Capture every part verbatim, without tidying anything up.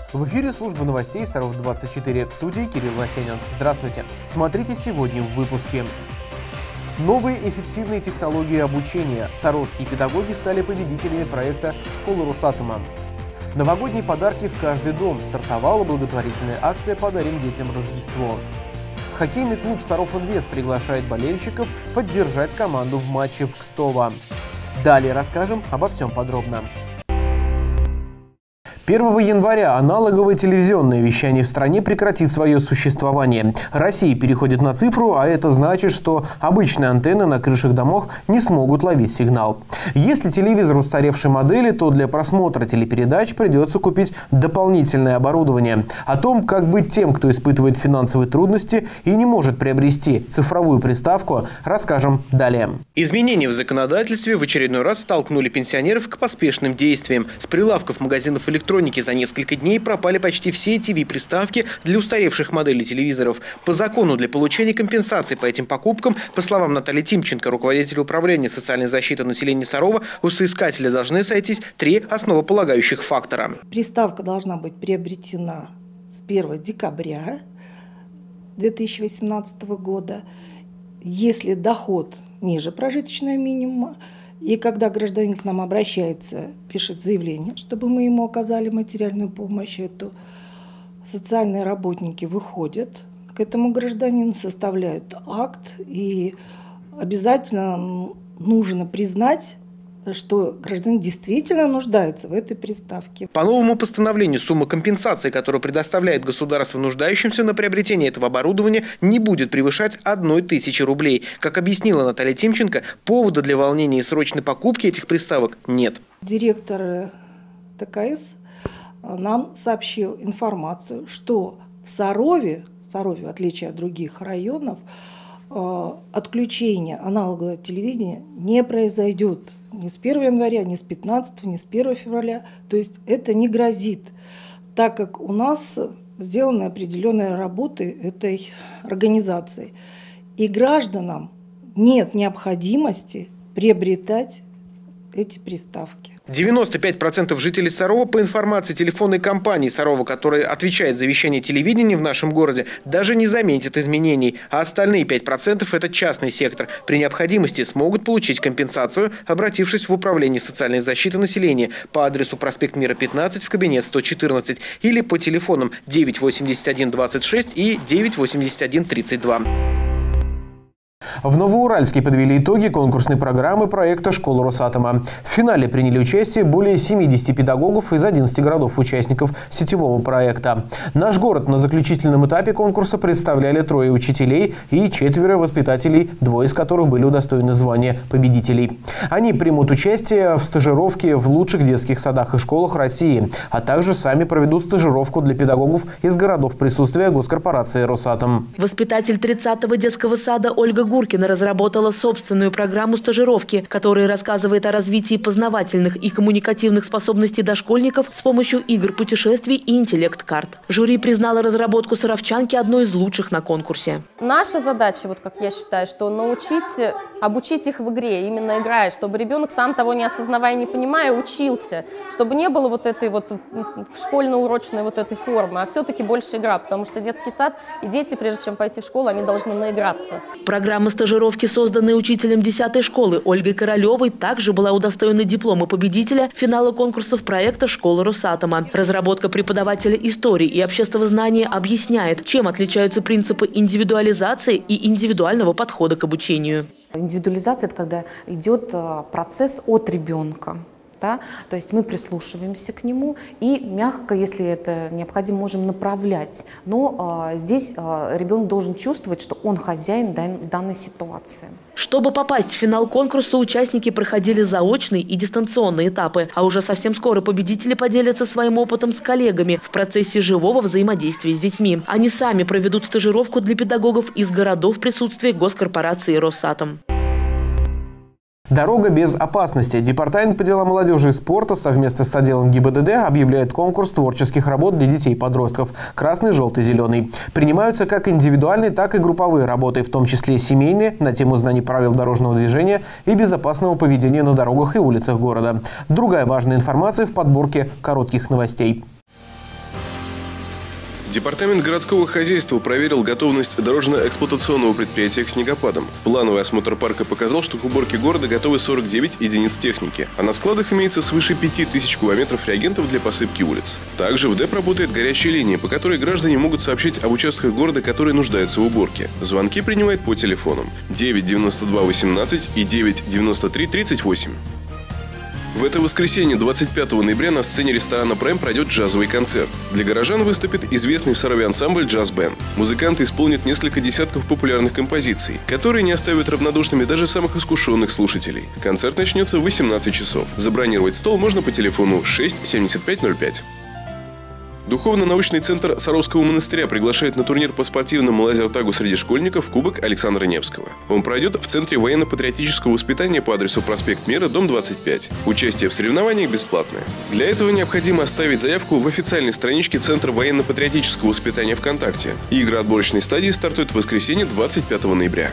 В эфире служба новостей Саров двадцать четыре. В студии Кирилл Васенин. Здравствуйте. Смотрите сегодня в выпуске. Новые эффективные технологии обучения. Саровские педагоги стали победителями проекта «Школа Росатома». Новогодние подарки в каждый дом. Стартовала благотворительная акция «Подарим детям Рождество». Хоккейный клуб «Саров Инвест» приглашает болельщиков поддержать команду в матче в Кстово. Далее расскажем обо всем подробно. первого января аналоговое телевизионное вещание в стране прекратит свое существование. Россия переходит на цифру, а это значит, что обычные антенны на крышах домов не смогут ловить сигнал. Если телевизор устаревшей модели, то для просмотра телепередач придется купить дополнительное оборудование. О том, как быть тем, кто испытывает финансовые трудности и не может приобрести цифровую приставку, расскажем далее. Изменения в законодательстве в очередной раз столкнули пенсионеров к поспешным действиям. С прилавков магазинов электроники за несколько дней пропали почти все ти ви-приставки для устаревших моделей телевизоров. По закону для получения компенсации по этим покупкам, по словам Натальи Тимченко, руководителя управления социальной защиты населения Сарова, у соискателя должны сойтись три основополагающих фактора. Приставка должна быть приобретена с первого декабря две тысячи восемнадцатого года. Если доход ниже прожиточного минимума, и когда гражданин к нам обращается, пишет заявление, чтобы мы ему оказали материальную помощь, эту социальные работники выходят к этому гражданину, составляют акт, и обязательно нужно признать, что гражданин действительно нуждается в этой приставке. По новому постановлению сумма компенсации, которую предоставляет государство нуждающимся на приобретение этого оборудования, не будет превышать одной тысячи рублей. Как объяснила Наталья Тимченко, повода для волнения и срочной покупки этих приставок нет. Директор тэ ка эс нам сообщил информацию, что в Сарове, в Сарове, в отличие от других районов, отключение аналогового телевидения не произойдет ни с первого января, ни с пятнадцатого, ни с первого февраля. То есть это не грозит, так как у нас сделаны определенные работы этой организации. И гражданам нет необходимости приобретать эти приставки. девяносто пять процентов жителей Сарова, по информации телефонной компании Сарова, которая отвечает за вещание телевидения в нашем городе, даже не заметят изменений. А остальные пять процентов – это частный сектор. При необходимости смогут получить компенсацию, обратившись в Управление социальной защиты населения по адресу проспект Мира, пятнадцать, в кабинет сто четырнадцать или по телефонам девять восемьдесят один двадцать шесть и девять восемьдесят один тридцать два. В Новоуральске подвели итоги конкурсной программы проекта «Школа Росатома». В финале приняли участие более семидесяти педагогов из одиннадцати городов-участников сетевого проекта. Наш город на заключительном этапе конкурса представляли трое учителей и четверо воспитателей, двое из которых были удостоены звания победителей. Они примут участие в стажировке в лучших детских садах и школах России, а также сами проведут стажировку для педагогов из городов присутствия госкорпорации «Росатом». Воспитатель тридцатого детского сада Ольга Гуркина разработала собственную программу стажировки, которая рассказывает о развитии познавательных и коммуникативных способностей дошкольников с помощью игр, путешествий и интеллект-карт. Жюри признало разработку саровчанки одной из лучших на конкурсе. Наша задача, вот как я считаю, что научить, обучить их в игре, именно играя, чтобы ребенок, сам того не осознавая, не понимая, учился, чтобы не было вот этой вот школьно-урочной вот этой формы, а все-таки больше игра, потому что детский сад и дети, прежде чем пойти в школу, они должны наиграться. Программа стажировки, созданная учителем десятой школы Ольгой Королевой, также была удостоена диплома победителя финала конкурсов проекта «Школа Росатома». Разработка преподавателя истории и обществознания объясняет, чем отличаются принципы индивидуализации и индивидуального подхода к обучению. Индивидуализация – это когда идет процесс от ребенка. Да? То есть мы прислушиваемся к нему и мягко, если это необходимо, можем направлять. Но э, здесь э, ребенок должен чувствовать, что он хозяин дан, данной ситуации. Чтобы попасть в финал конкурса, участники проходили заочные и дистанционные этапы. А уже совсем скоро победители поделятся своим опытом с коллегами в процессе живого взаимодействия с детьми. Они сами проведут стажировку для педагогов из городов присутствия госкорпорации «Росатом». Дорога без опасности. Департамент по делам молодежи и спорта совместно с отделом гэ и бэ дэ дэ объявляет конкурс творческих работ для детей и подростков «Красный, желтый, зеленый». Принимаются как индивидуальные, так и групповые работы, в том числе семейные, на тему знаний правил дорожного движения и безопасного поведения на дорогах и улицах города. Другая важная информация в подборке коротких новостей. Департамент городского хозяйства проверил готовность дорожно-эксплуатационного предприятия к снегопадам. Плановый осмотр парка показал, что к уборке города готовы сорок девять единиц техники, а на складах имеется свыше пяти тысяч кубометров реагентов для посыпки улиц. Также в ДЭП работает горячая линия, по которой граждане могут сообщить об участках города, которые нуждаются в уборке. Звонки принимает по телефонам девять девяносто два восемнадцать и девять девяносто три тридцать восемь. В это воскресенье, двадцать пятого ноября, на сцене ресторана «Прайм» пройдет джазовый концерт. Для горожан выступит известный в Сарове ансамбль «Джаз Бэнд». Музыканты исполнят несколько десятков популярных композиций, которые не оставят равнодушными даже самых искушенных слушателей. Концерт начнется в восемнадцать часов. Забронировать стол можно по телефону шесть семьдесят пять ноль пять. Духовно-научный центр Саровского монастыря приглашает на турнир по спортивному лазертагу среди школьников Кубок Александра Невского. Он пройдет в Центре военно-патриотического воспитания по адресу проспект Мира, дом двадцать пять. Участие в соревнованиях бесплатное. Для этого необходимо оставить заявку в официальной страничке Центра военно-патриотического воспитания ВКонтакте. Игры отборочной стадии стартуют в воскресенье, двадцать пятого ноября.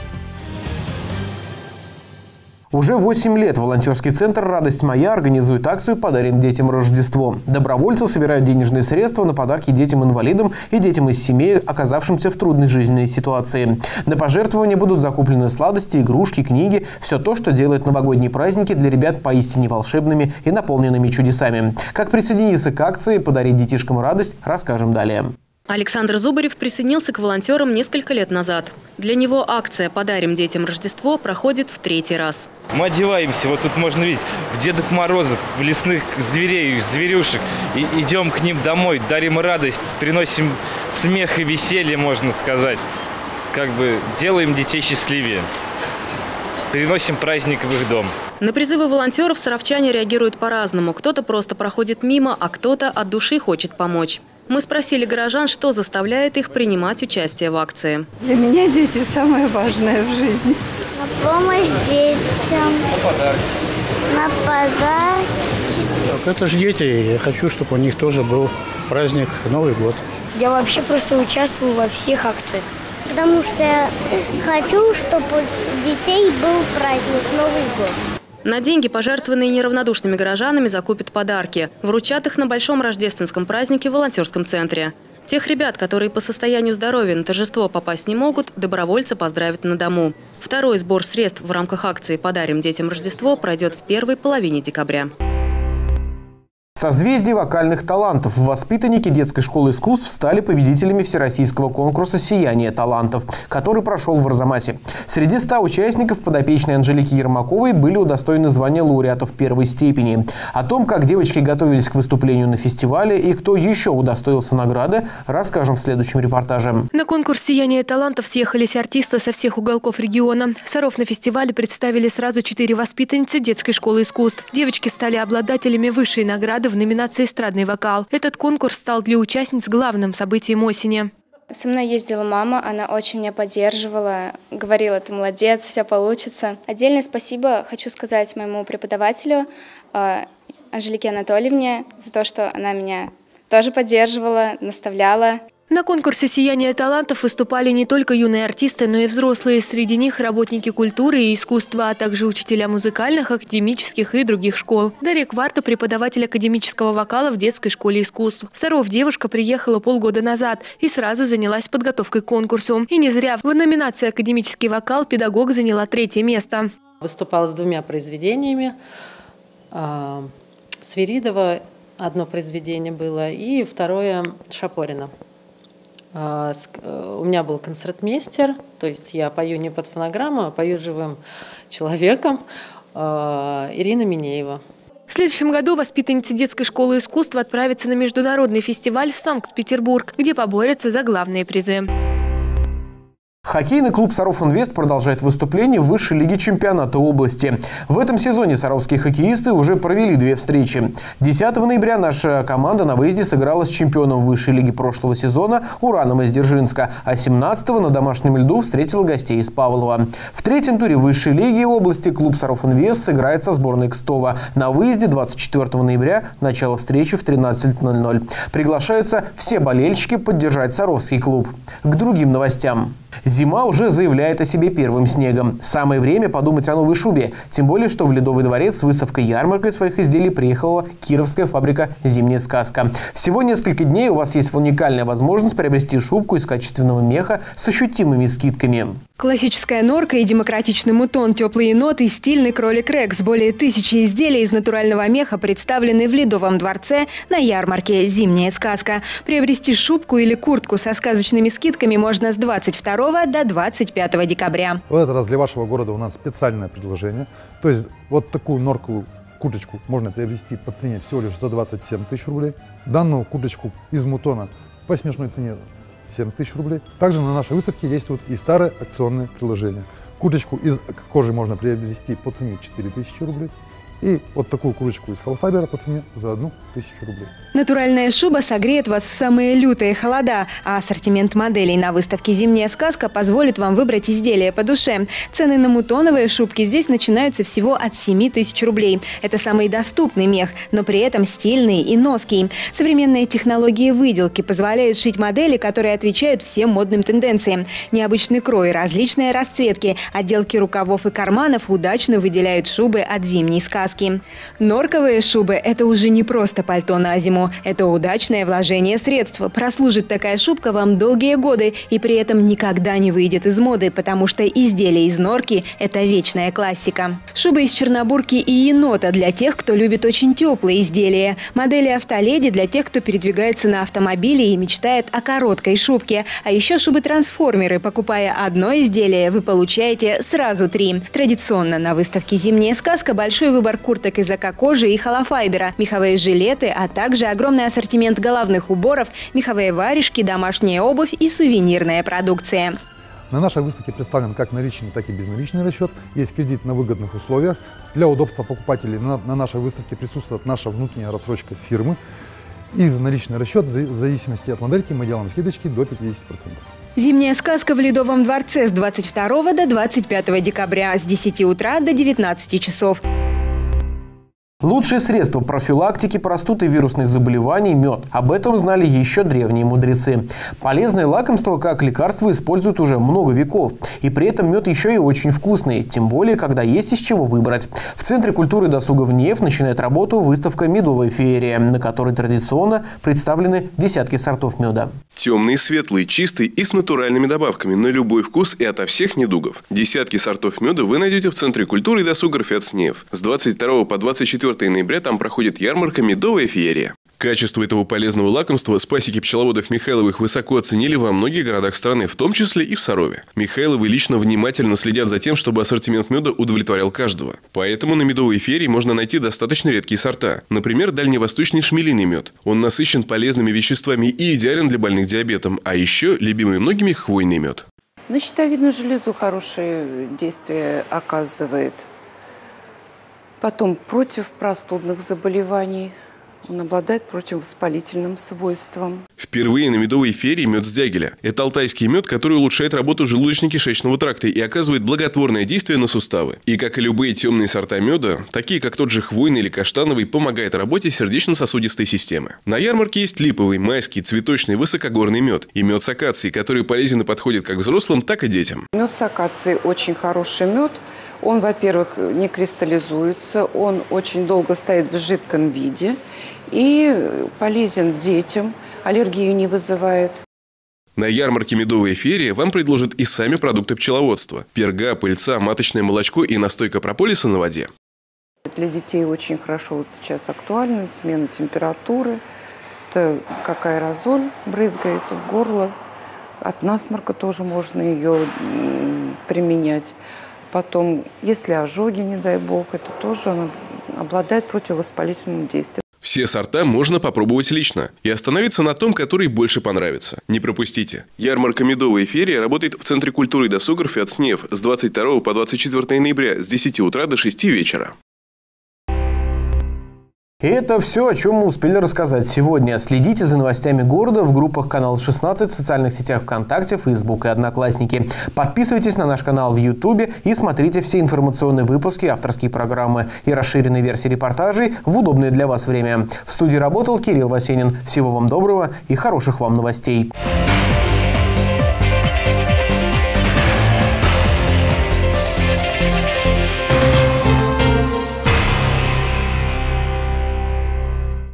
Уже восемь лет волонтерский центр «Радость моя» организует акцию «Подарим детям Рождество». Добровольцы собирают денежные средства на подарки детям-инвалидам и детям из семей, оказавшимся в трудной жизненной ситуации. На пожертвования будут закуплены сладости, игрушки, книги – все то, что делает новогодние праздники для ребят поистине волшебными и наполненными чудесами. Как присоединиться к акции «Подарить детишкам радость» – расскажем далее. Александр Зубарев присоединился к волонтерам несколько лет назад. Для него акция «Подарим детям Рождество» проходит в третий раз. Мы одеваемся, вот тут можно видеть, в Дедов Морозов, в лесных зверей, зверюшек. И идем к ним домой, дарим радость, приносим смех и веселье, можно сказать. Как бы делаем детей счастливее. Переносим праздник в их дом. На призывы волонтеров саровчане реагируют по-разному. Кто-то просто проходит мимо, а кто-то от души хочет помочь. Мы спросили горожан, что заставляет их принимать участие в акции. Для меня дети самое важное в жизни. На помощь детям. На подарки. На подарки. Так, это же дети. Я хочу, чтобы у них тоже был праздник Новый год. Я вообще просто участвую во всех акциях. Потому что я хочу, чтобы у детей был праздник Новый год. На деньги, пожертвованные неравнодушными горожанами, закупят подарки. Вручат их на большом рождественском празднике в волонтерском центре. Тех ребят, которые по состоянию здоровья на торжество попасть не могут, добровольцы поздравят на дому. Второй сбор средств в рамках акции «Подарим детям Рождество» пройдет в первой половине декабря. Созвездие вокальных талантов. Воспитанники детской школы искусств стали победителями всероссийского конкурса «Сияние талантов», который прошел в Арзамасе. Среди ста участников подопечные Анжелики Ермаковой были удостоены звания лауреатов первой степени. О том, как девочки готовились к выступлению на фестивале и кто еще удостоился награды, расскажем в следующем репортаже. На конкурс «Сияние талантов» съехались артисты со всех уголков региона. Саров на фестивале представили сразу четыре воспитанницы детской школы искусств. Девочки стали обладателями высшей награды в номинации «Эстрадный вокал». Этот конкурс стал для участниц главным событием осени. Со мной ездила мама, она очень меня поддерживала, говорила: ты молодец, все получится. Отдельное спасибо хочу сказать моему преподавателю Анжелике Анатольевне за то, что она меня тоже поддерживала, наставляла. На конкурсе «Сияние талантов» выступали не только юные артисты, но и взрослые. Среди них работники культуры и искусства, а также учителя музыкальных, академических и других школ. Дарья Кварта – преподаватель академического вокала в детской школе искусств. В Саров девушка приехала полгода назад и сразу занялась подготовкой к конкурсу. И не зря в номинации «Академический вокал» педагог заняла третье место. Выступала с двумя произведениями. Свиридова одно произведение было и второе Шапорина. У меня был концертмейстер, то есть я пою не под фонограмму, а пою живым человеком, Ирина Минеева. В следующем году воспитанницы детской школы искусств отправятся на международный фестиваль в Санкт-Петербург, где поборются за главные призы. Хоккейный клуб «Саров-Инвест» продолжает выступление в высшей лиге чемпионата области. В этом сезоне саровские хоккеисты уже провели две встречи. десятого ноября наша команда на выезде сыграла с чемпионом высшей лиги прошлого сезона «Ураном» из Дзержинска, а семнадцатого на домашнем льду встретил гостей из Павлова. В третьем туре высшей лиги области клуб «Саров-Инвест» сыграет со сборной Кстова. На выезде двадцать четвёртого ноября начало встречи в тринадцать ноль ноль. Приглашаются все болельщики поддержать саровский клуб. К другим новостям. Зима уже заявляет о себе первым снегом. Самое время подумать о новой шубе. Тем более, что в Ледовый дворец с выставкой-ярмаркой своих изделий приехала кировская фабрика «Зимняя сказка». Всего несколько дней у вас есть уникальная возможность приобрести шубку из качественного меха с ощутимыми скидками. Классическая норка и демократичный мутон, теплые ноты и стильный кролик Рекс. Более тысячи изделий из натурального меха представлены в Ледовом дворце на ярмарке «Зимняя сказка». Приобрести шубку или куртку со сказочными скидками можно с двадцать второго до двадцать пятого декабря. В этот раз для вашего города у нас специальное предложение. То есть вот такую норковую курточку можно приобрести по цене всего лишь за двадцать семь тысяч рублей. Данную курточку из мутона по смешной цене семь тысяч рублей. Также на нашей выставке есть вот и старое акционное предложение. Курточку из кожи можно приобрести по цене четыре тысячи рублей. И вот такую курточку из холофайбера по цене за одну тысячу рублей. Натуральная шуба согреет вас в самые лютые холода, а ассортимент моделей на выставке «Зимняя сказка» позволит вам выбрать изделия по душе. Цены на мутоновые шубки здесь начинаются всего от семи тысяч рублей. Это самый доступный мех, но при этом стильный и ноский. Современные технологии выделки позволяют шить модели, которые отвечают всем модным тенденциям. Необычный крой, различные расцветки, отделки рукавов и карманов удачно выделяют шубы от «Зимней сказки». Норковые шубы – это уже не просто пальто на зиму. Это удачное вложение средств. Прослужит такая шубка вам долгие годы и при этом никогда не выйдет из моды, потому что изделия из норки – это вечная классика. Шуба из чернобурки и енота для тех, кто любит очень теплые изделия. Модели автоледи для тех, кто передвигается на автомобиле и мечтает о короткой шубке. А еще шубы-трансформеры. Покупая одно изделие, вы получаете сразу три. Традиционно на выставке «Зимняя сказка» большой выбор курток из эко-кожи и холофайбера, меховые жилеты, а также огромный ассортимент головных уборов, меховые варежки, домашняя обувь и сувенирная продукция. На нашей выставке представлен как наличный, так и безналичный расчет. Есть кредит на выгодных условиях. Для удобства покупателей на, на нашей выставке присутствует наша внутренняя рассрочка фирмы. И за наличный расчет, в зависимости от модельки, мы делаем скидочки до пятидесяти процентов. Зимняя сказка в Ледовом дворце с двадцать второго до двадцать пятого декабря с десяти утра до девятнадцати часов. Лучшее средство профилактики простуд и вирусных заболеваний – мед. Об этом знали еще древние мудрецы. Полезное лакомство как лекарство используют уже много веков. И при этом мед еще и очень вкусный, тем более, когда есть из чего выбрать. В Центре культуры и досуга ВНИЭФ начинает работу выставка «Медовая феерия», на которой традиционно представлены десятки сортов меда. Темный, светлый, чистый и с натуральными добавками на любой вкус и ото всех недугов. Десятки сортов меда вы найдете в Центре культуры и досуга РФИАТ-СНИЭФ. С двадцать второго по двадцать четвёртое ноября там проходит ярмарка «Медовая феерия». Качество этого полезного лакомства с пасеки пчеловодов Михайловых высоко оценили во многих городах страны, в том числе и в Сарове. Михайловы лично внимательно следят за тем, чтобы ассортимент меда удовлетворял каждого. Поэтому на медовой феерии можно найти достаточно редкие сорта. Например, дальневосточный шмелиный мед. Он насыщен полезными веществами и идеален для больных диабетом. А еще любимый многими хвойный мед. На щитовидную железу хорошее действие оказывает. Потом против простудных заболеваний. Он обладает противовоспалительным свойством. Впервые на медовой феерии мед с дягеля. Это алтайский мед, который улучшает работу желудочно-кишечного тракта и оказывает благотворное действие на суставы. И как и любые темные сорта меда, такие как тот же хвойный или каштановый, помогает работе сердечно-сосудистой системы. На ярмарке есть липовый, майский, цветочный, высокогорный мед и мед с акацией, который полезен и подходит как взрослым, так и детям. Мед с акацией очень хороший мед. Он, во-первых, не кристаллизуется, он очень долго стоит в жидком виде и полезен детям, аллергию не вызывает. На ярмарке «Медовая феерия» вам предложат и сами продукты пчеловодства – перга, пыльца, маточное молочко и настойка прополиса на воде. Для детей очень хорошо вот сейчас актуальна смена температуры, это как аэрозоль брызгает в горло, от насморка тоже можно ее применять. Потом, если ожоги, не дай бог, это тоже она обладает противовоспалительным действием. Все сорта можно попробовать лично и остановиться на том, который больше понравится. Не пропустите. Ярмарка «Медовая феерия» работает в Центре культуры и досуга РФИАТ-СНИЭФ с двадцать второго по двадцать четвёртое ноября с десяти утра до шести вечера. И это все, о чем мы успели рассказать сегодня. Следите за новостями города в группах канал шестнадцать, в социальных сетях ВКонтакте, Фейсбук и Одноклассники. Подписывайтесь на наш канал в Ютубе и смотрите все информационные выпуски, авторские программы и расширенные версии репортажей в удобное для вас время. В студии работал Кирилл Васенин. Всего вам доброго и хороших вам новостей.